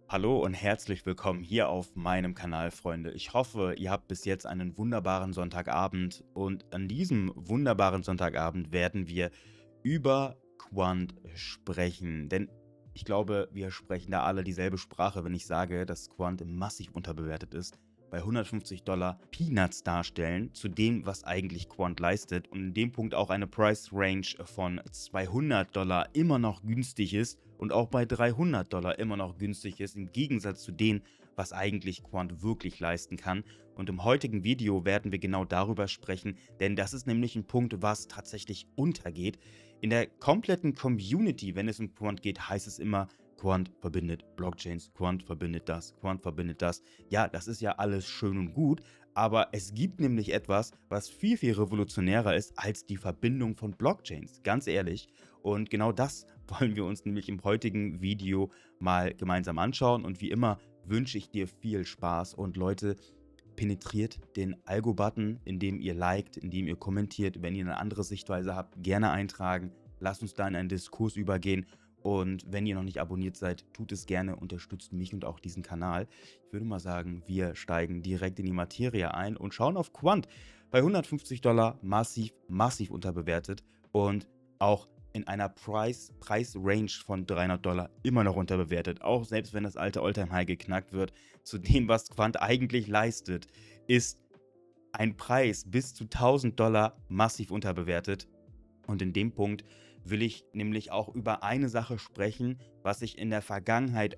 Hallo und herzlich willkommen hier auf meinem Kanal, Freunde. Ich hoffe, ihr habt bis jetzt einen wunderbaren Sonntagabend und an diesem wunderbaren Sonntagabend werden wir über Quant sprechen. Denn ich glaube, wir sprechen da alle dieselbe Sprache, wenn ich sage, dass Quant massiv unterbewertet ist. Bei 150 Dollar Peanuts darstellen zu dem, was eigentlich Quant leistet und in dem Punkt auch eine Price Range von 200 Dollar immer noch günstig ist und auch bei 300 Dollar immer noch günstig ist, im Gegensatz zu dem, was eigentlich Quant wirklich leisten kann. Und im heutigen Video werden wir genau darüber sprechen, denn das ist nämlich ein Punkt, was tatsächlich untergeht. In der kompletten Community, wenn es um Quant geht, heißt es immer, Quant verbindet Blockchains, Quant verbindet das, Quant verbindet das. Ja, das ist ja alles schön und gut, aber es gibt nämlich etwas, was viel, viel revolutionärer ist als die Verbindung von Blockchains, ganz ehrlich. Und genau das wollen wir uns nämlich im heutigen Video mal gemeinsam anschauen. Und wie immer wünsche ich dir viel Spaß und Leute, penetriert den Algo-Button, indem ihr liked, indem ihr kommentiert. Wenn ihr eine andere Sichtweise habt, gerne eintragen. Lasst uns da in einen Diskurs übergehen. Und wenn ihr noch nicht abonniert seid, tut es gerne, unterstützt mich und auch diesen Kanal. Ich würde mal sagen, wir steigen direkt in die Materie ein und schauen auf Quant. Bei 150 Dollar massiv, massiv unterbewertet und auch in einer Preis-Range von 300 Dollar immer noch unterbewertet. Auch selbst wenn das alte All-Time-High geknackt wird, zu dem, was Quant eigentlich leistet, ist ein Preis bis zu 1000 Dollar massiv unterbewertet. Und in dem Punkt will ich nämlich auch über eine Sache sprechen, was ich in der Vergangenheit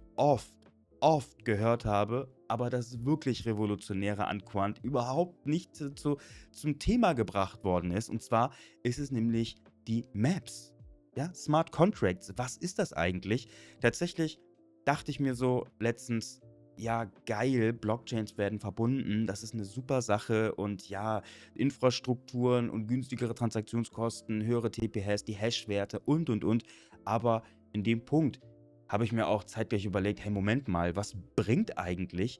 oft gehört habe, aber das wirklich Revolutionäre an Quant überhaupt nicht zum Thema gebracht worden ist. Und zwar ist es nämlich die Maps. Ja, Smart Contracts. Was ist das eigentlich? Tatsächlich dachte ich mir so letztens, ja, geil, Blockchains werden verbunden, das ist eine super Sache und ja, Infrastrukturen und günstigere Transaktionskosten, höhere TPS, die Hashwerte und. Aber in dem Punkt habe ich mir auch zeitgleich überlegt, hey, Moment mal, was bringt eigentlich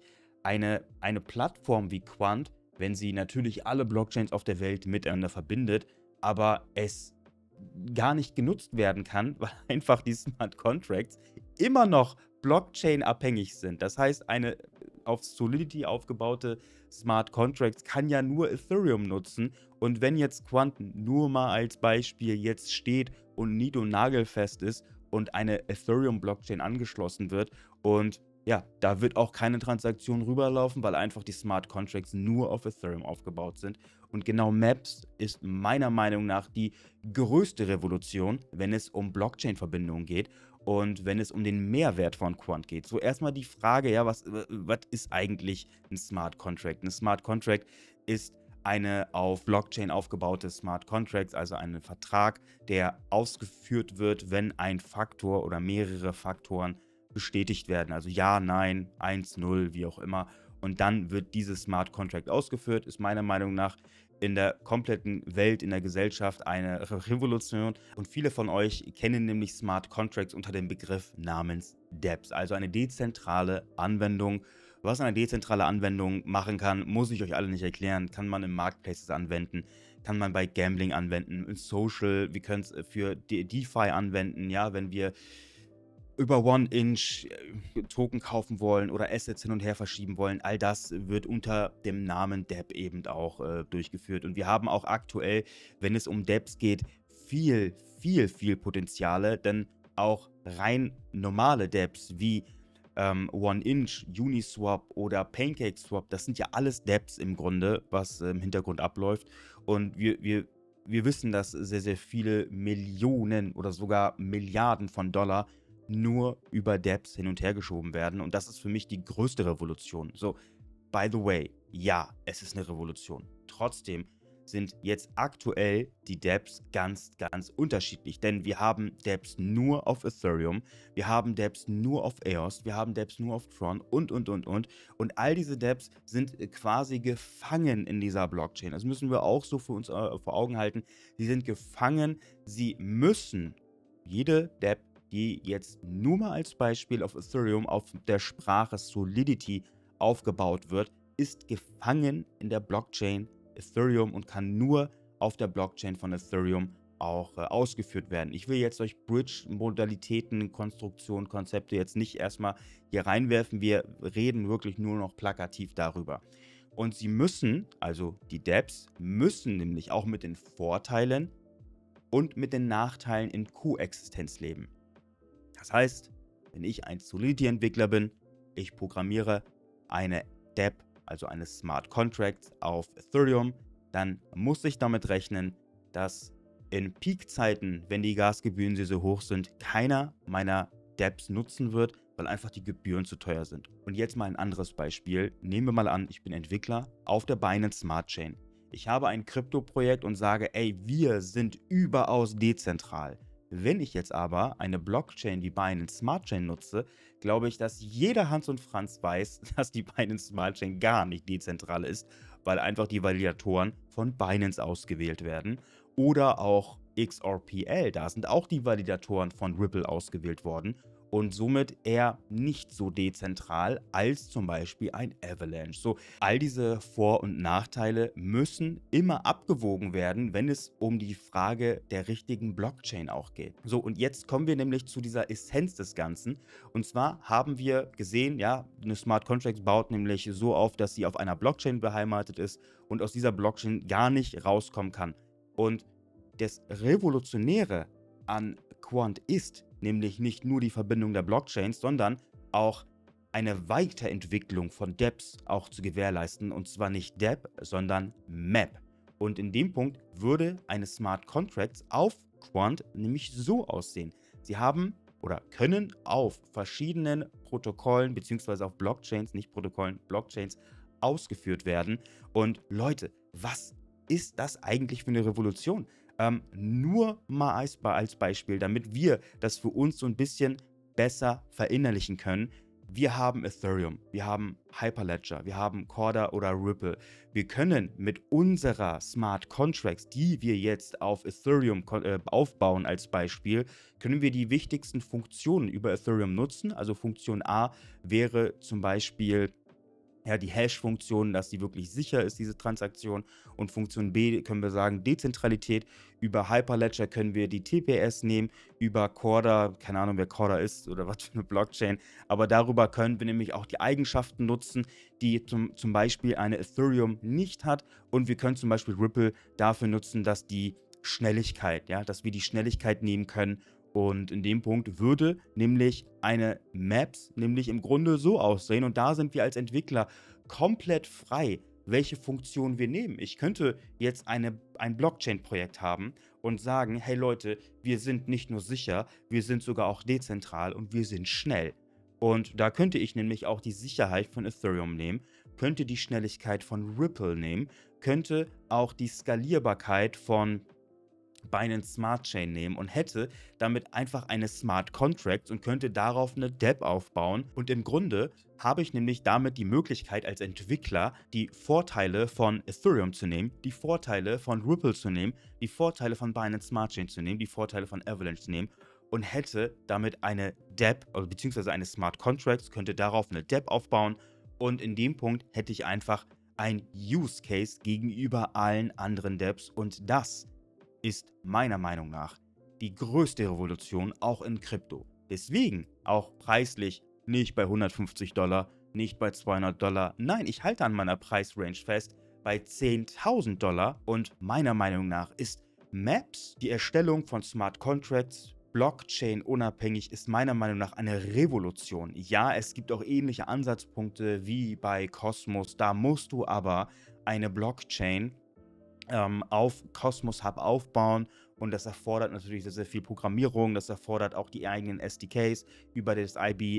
eine Plattform wie Quant, wenn sie natürlich alle Blockchains auf der Welt miteinander verbindet, aber es gar nicht genutzt werden kann, weil einfach die Smart Contracts immer noch Blockchain-abhängig sind. Das heißt, eine auf Solidity aufgebaute Smart Contracts kann ja nur Ethereum nutzen. Und wenn jetzt Quant nur mal als Beispiel jetzt steht und nied- und nagelfest ist und eine Ethereum-Blockchain angeschlossen wird und ja, da wird auch keine Transaktion rüberlaufen, weil einfach die Smart Contracts nur auf Ethereum aufgebaut sind. Und genau Maps ist meiner Meinung nach die größte Revolution, wenn es um Blockchain-Verbindungen geht und wenn es um den Mehrwert von Quant geht. So erstmal die Frage, ja, was ist eigentlich ein Smart Contract? Ein Smart Contract ist eine auf Blockchain aufgebaute Smart Contracts, also ein Vertrag, der ausgeführt wird, wenn ein Faktor oder mehrere Faktoren bestätigt werden. Also ja, nein, 1, 0, wie auch immer. Und dann wird dieses Smart Contract ausgeführt, ist meiner Meinung nach in der kompletten Welt, in der Gesellschaft eine Revolution. Und viele von euch kennen nämlich Smart Contracts unter dem Begriff namens DEPS, also eine dezentrale Anwendung. Was eine dezentrale Anwendung machen kann, muss ich euch alle nicht erklären. Kann man im Marketplaces anwenden, kann man bei Gambling anwenden, in Social, wir können es für DeFi anwenden, ja, wenn wir über One-Inch Token kaufen wollen oder Assets hin und her verschieben wollen. All das wird unter dem Namen DEP eben auch durchgeführt. Und wir haben auch aktuell, wenn es um DEPs geht, viel Potenziale, denn auch rein normale DEPs wie One-Inch, Uniswap oder PancakeSwap, das sind ja alles DEPs im Grunde, was im Hintergrund abläuft. Und wir wissen, dass sehr viele Millionen oder sogar Milliarden von Dollar nur über Dapps hin und her geschoben werden. Und das ist für mich die größte Revolution. So, by the way, ja, es ist eine Revolution. Trotzdem sind jetzt aktuell die Dapps ganz unterschiedlich. Denn wir haben Dapps nur auf Ethereum, wir haben Dapps nur auf EOS, wir haben Dapps nur auf Tron und. Und all diese Dapps sind quasi gefangen in dieser Blockchain. Das müssen wir auch so für uns vor Augen halten. Sie sind gefangen, sie müssen jede Dapp, die jetzt nur mal als Beispiel auf Ethereum auf der Sprache Solidity aufgebaut wird, ist gefangen in der Blockchain Ethereum und kann nur auf der Blockchain von Ethereum auch ausgeführt werden. Ich will jetzt euch Bridge-Modalitäten, Konstruktionen, Konzepte jetzt nicht erstmal hier reinwerfen. Wir reden wirklich nur noch plakativ darüber. Und sie müssen, also die Dapps, müssen nämlich auch mit den Vorteilen und mit den Nachteilen in Koexistenz leben. Das heißt, wenn ich ein Solidity-Entwickler bin, ich programmiere eine Dapp, also eine Smart Contract auf Ethereum, dann muss ich damit rechnen, dass in Peakzeiten, wenn die Gasgebühren so hoch sind, keiner meiner Dapps nutzen wird, weil einfach die Gebühren zu teuer sind. Und jetzt mal ein anderes Beispiel. Nehmen wir mal an, ich bin Entwickler auf der Binance Smart Chain. Ich habe ein Krypto-Projekt und sage, ey, wir sind überaus dezentral. Wenn ich jetzt aber eine Blockchain wie Binance Smart Chain nutze, glaube ich, dass jeder Hans und Franz weiß, dass die Binance Smart Chain gar nicht dezentral ist, weil einfach die Validatoren von Binance ausgewählt werden. Oder auch XRPL, da sind auch die Validatoren von Ripple ausgewählt worden und somit eher nicht so dezentral als zum Beispiel ein Avalanche. So, all diese Vor- und Nachteile müssen immer abgewogen werden, wenn es um die Frage der richtigen Blockchain auch geht. So, und jetzt kommen wir nämlich zu dieser Essenz des Ganzen. Und zwar haben wir gesehen, ja, eine Smart Contract baut nämlich so auf, dass sie auf einer Blockchain beheimatet ist und aus dieser Blockchain gar nicht rauskommen kann. Und das Revolutionäre an Quant ist nämlich nicht nur die Verbindung der Blockchains, sondern auch eine Weiterentwicklung von Dapps auch zu gewährleisten. Und zwar nicht Dapp, sondern Map. Und in dem Punkt würde eine Smart Contracts auf Quant nämlich so aussehen. Sie haben oder können auf verschiedenen Protokollen beziehungsweise auf Blockchains, nicht Protokollen, Blockchains ausgeführt werden. Und Leute, was ist das eigentlich für eine Revolution? Nur mal als Beispiel, damit wir das für uns so ein bisschen besser verinnerlichen können. Wir haben Ethereum, wir haben Hyperledger, wir haben Corda oder Ripple. Wir können mit unserer Smart Contracts, die wir jetzt auf Ethereum aufbauen als Beispiel, können wir die wichtigsten Funktionen über Ethereum nutzen. Also Funktion A wäre zum Beispiel ja, die Hash-Funktion, dass sie wirklich sicher ist, diese Transaktion. Und Funktion B können wir sagen Dezentralität. Über Hyperledger können wir die TPS nehmen. Über Corda, keine Ahnung, wer Corda ist oder was für eine Blockchain. Aber darüber können wir nämlich auch die Eigenschaften nutzen, die zum Beispiel eine Ethereum nicht hat. Und wir können zum Beispiel Ripple dafür nutzen, dass die Schnelligkeit, ja, dass wir die Schnelligkeit nehmen können. Und in dem Punkt würde nämlich eine Maps nämlich im Grunde so aussehen. Und da sind wir als Entwickler komplett frei, welche Funktion wir nehmen. Ich könnte jetzt ein Blockchain-Projekt haben und sagen, hey Leute, wir sind nicht nur sicher, wir sind sogar auch dezentral und wir sind schnell. Und da könnte ich nämlich auch die Sicherheit von Ethereum nehmen, könnte die Schnelligkeit von Ripple nehmen, könnte auch die Skalierbarkeit von Binance Smart Chain nehmen und hätte damit einfach eine Smart Contract und könnte darauf eine Dapp aufbauen. Und im Grunde habe ich nämlich damit die Möglichkeit als Entwickler die Vorteile von Ethereum zu nehmen, die Vorteile von Ripple zu nehmen, die Vorteile von Binance Smart Chain zu nehmen, die Vorteile von Avalanche zu nehmen und hätte damit eine Dapp, also beziehungsweise eine Smart Contract, könnte darauf eine Dapp aufbauen und in dem Punkt hätte ich einfach ein Use Case gegenüber allen anderen Dapps und das ist meiner Meinung nach die größte Revolution auch in Krypto. Deswegen auch preislich nicht bei $150, nicht bei $200. Nein, ich halte an meiner Preisrange fest bei $10.000 und meiner Meinung nach ist Maps, die Erstellung von Smart Contracts, Blockchain unabhängig, ist meiner Meinung nach eine Revolution. Ja, es gibt auch ähnliche Ansatzpunkte wie bei Cosmos, da musst du aber eine Blockchain auf Cosmos Hub aufbauen und das erfordert natürlich sehr, sehr viel Programmierung, das erfordert auch die eigenen SDKs über das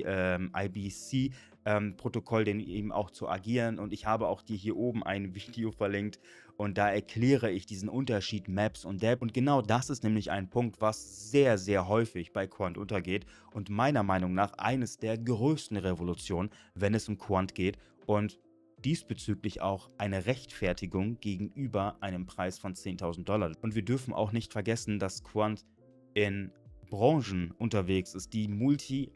IBC-Protokoll, den eben auch zu agieren und ich habe auch dir hier oben ein Video verlinkt und da erkläre ich diesen Unterschied Maps und Dapp und genau das ist nämlich ein Punkt, was sehr, sehr häufig bei Quant untergeht und meiner Meinung nach eines der größten Revolutionen, wenn es um Quant geht und diesbezüglich auch eine Rechtfertigung gegenüber einem Preis von $10.000. Und wir dürfen auch nicht vergessen, dass Quant in Branchen unterwegs ist, die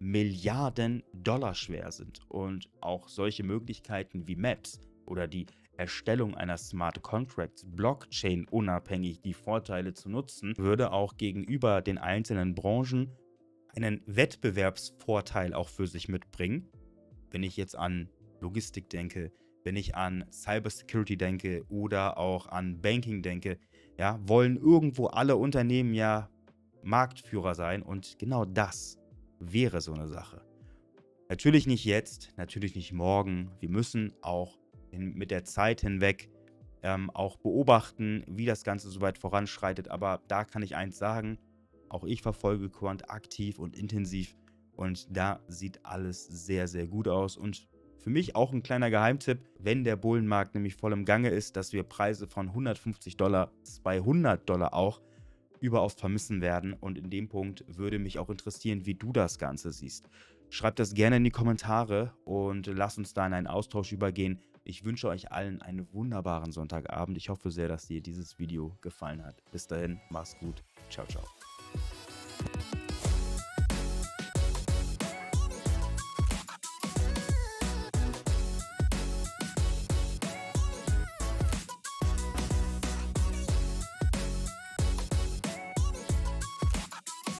Multimilliarden Dollar schwer sind. Und auch solche Möglichkeiten wie Maps oder die Erstellung einer Smart Contracts Blockchain unabhängig die Vorteile zu nutzen, würde auch gegenüber den einzelnen Branchen einen Wettbewerbsvorteil auch für sich mitbringen. Wenn ich jetzt an Logistik denke, wenn ich an Cybersecurity denke oder auch an Banking denke, ja, wollen irgendwo alle Unternehmen ja Marktführer sein und genau das wäre so eine Sache. Natürlich nicht jetzt, natürlich nicht morgen. Wir müssen auch mit der Zeit hinweg auch beobachten, wie das Ganze so weit voranschreitet. Aber da kann ich eins sagen, auch ich verfolge Quant aktiv und intensiv und da sieht alles sehr, sehr gut aus. Und für mich auch ein kleiner Geheimtipp, wenn der Bullenmarkt nämlich voll im Gange ist, dass wir Preise von $150, $200 auch überaus vermissen werden. Und in dem Punkt würde mich auch interessieren, wie du das Ganze siehst. Schreib das gerne in die Kommentare und lass uns da in einen Austausch übergehen. Ich wünsche euch allen einen wunderbaren Sonntagabend. Ich hoffe sehr, dass dir dieses Video gefallen hat. Bis dahin, mach's gut. Ciao, ciao.